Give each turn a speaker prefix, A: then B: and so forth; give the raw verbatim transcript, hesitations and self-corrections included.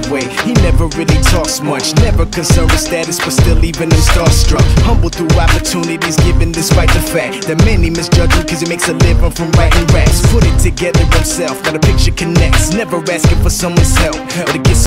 A: way. He never really talks much, never concerned with status, but still leaving them starstruck. Humble through opportunities, given despite the fact that many misjudge him cause he makes a living from writing raps. Put it together himself, got a picture connects, never asking for someone's help or to get